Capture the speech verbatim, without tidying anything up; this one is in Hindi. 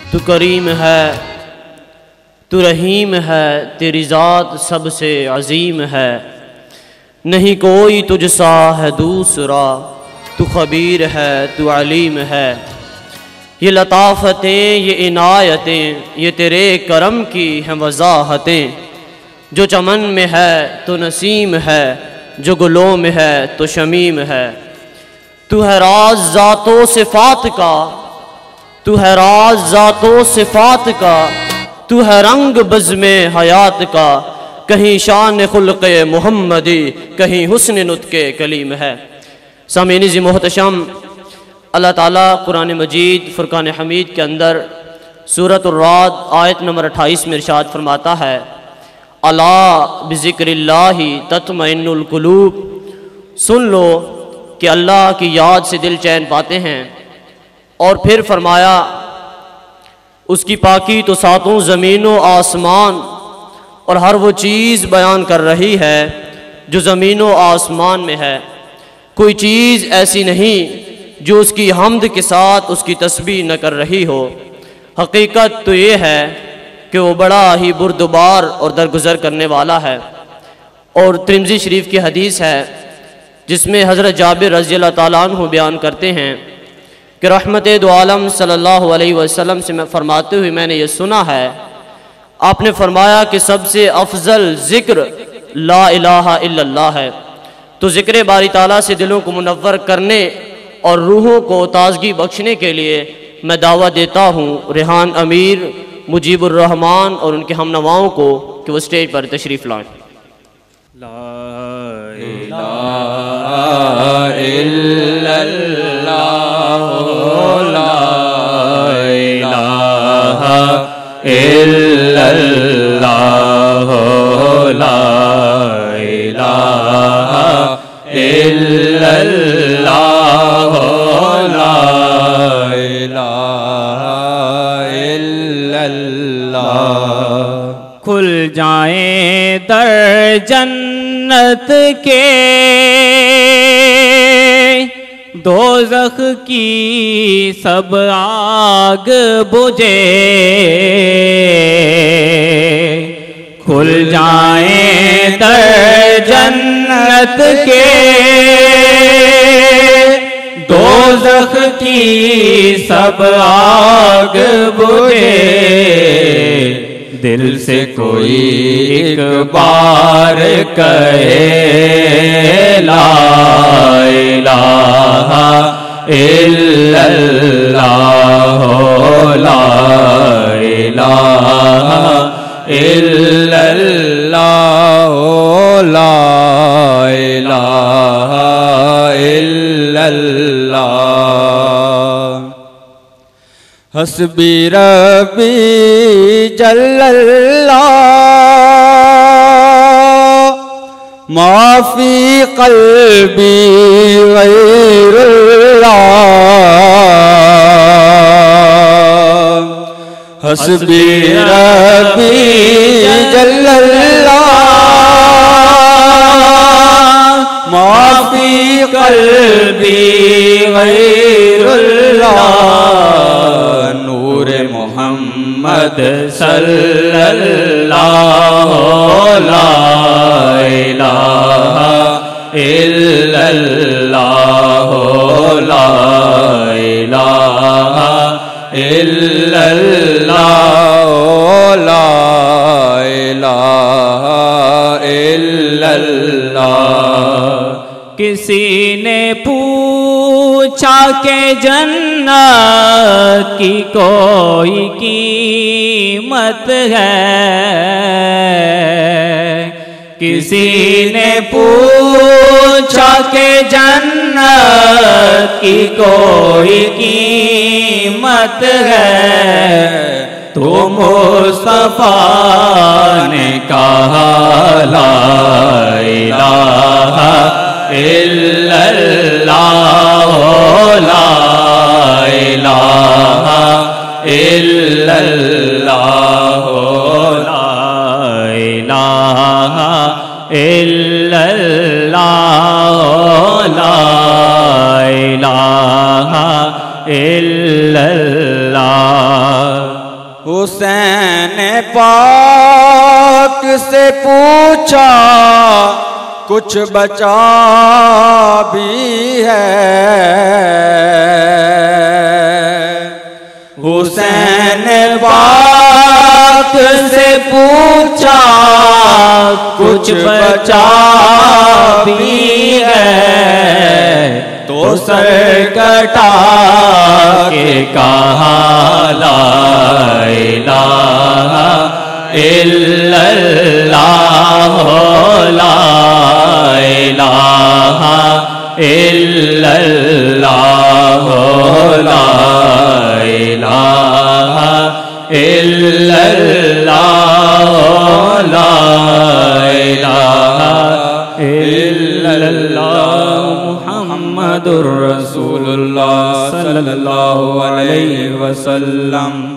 तू करीम है, तू रहीम है, तेरी ज़ात सबसे अजीम है। नहीं कोई तुझसा है दूसरा, तू खबीर है, तू अलीम है। ये लताफ़तें, ये इनायतें, ये तेरे करम की हैं वज़ाहतें। जो चमन में है तो नसीम है, जो गुलों में है तो शमीम है। तू है राज ज़ातो सिफ़ात का, तू है राज ज़ातो सिफ़ात का, तू है रंग बज़्मे हयात का। कहीं शान खुल्क़े मुहम्मदी, कहीं हुस्न नुत्क़े कलीम है। सामीन ज़ी मोहतशम, अल्लाह ताला कुरान मजीद फ़ुरक़ान हमीद के अंदर सूरत उर्राद आयत नंबर अट्ठाईस में इरशाद फरमाता है, अला बिज़िक्रिल्लाहि तत्मइन्नुल क़ुलूब। सुन लो कि अल्लाह की याद से दिल चैन पाते हैं। और फिर फरमाया, उसकी पाकी तो सातों ज़मीनों आसमान और हर वो चीज़ बयान कर रही है जो ज़मीनों आसमान में है। कोई चीज़ ऐसी नहीं जो उसकी हम्द के साथ उसकी तस्बीह न कर रही हो। हकीकत तो ये है कि वो बड़ा ही बुरदुबार और दरगुजर करने वाला है। और तिरमिज़ी शरीफ की हदीस है जिसमें हज़रत जाबिर रज़ी अल्लाह ताला अन्हु बयान करते हैं कि रहमत दो आलम सल्लल्लाहु अलैहि वसल्लम से मैं फरमाते हुए मैंने ये सुना है, आपने फरमाया कि सबसे अफजल ज़िक्र ला इलाहा इल्लल्लाह है। तो ज़िक्र बारी ताला से दिलों को मुनव्वर करने और रूहों को ताज़गी बख्शने के लिए मैं दावा देता हूँ रेहान अमीर, मुजीबुर रहमान और उनके हमनवाओं को कि वो स्टेज पर तशरीफ़ लाएँ। ला इलाहा इल्लल्लाह, ला इलाहा इल्लल्लाह, ला इलाहा इल्लल्लाह, ला इलाहा इल्लल्लाह। खुल जाएं दर जन्नत के, दोज़ख की सब आग बुझे। खुल जाएं दर जन्नत के, दोज़ख की सब आग बुझे। दिल से कोई एक बार कहे ला इलाहा इल्लल्लाह, ला इलाहा इल्लल्लाह, ला इलाहा इल्लल्लाह। हस्बी रब्बी जल्लल्लाह, माफी क़ल्बी गैरुल्लाह। हस्बी रब्बी जल्लल्लाह, माफी क़ल्बी गैरुल्लाह। नूर मोहम्मद सल्लल्लाहु ला इलाहा इल्लल्लाह, ला इलाहा इल्लल्लाह, ला इलाहा इल्लल्लाह। किसी ने पूछा के जन्नत की कोई कीमत है। किसी ने पूछा के जन्नत की कोई कीमत है। तो मुस्तफा ने कहा ला इलाहा इल्लल्लाह, ला इलाहा इल्लल्लाह, ला इलाहा इल्लल्लाह, ला इलाहा इल्लल्लाह। हुसैन पाक से पूछा कुछ बचा भी है। हुसैन पाक से पूछा कुछ बचा भी है। तो सर कटा के कहा ला इलाहा इल्लल्लाह ला इलाहा इल्लल्लाह ला इलाहा इल्लल्लाह ला इलाहा इल्लल्लाह मुहम्मदुर रसूलुल्लाह सल्लल्लाहु अलैहि वसल्लम।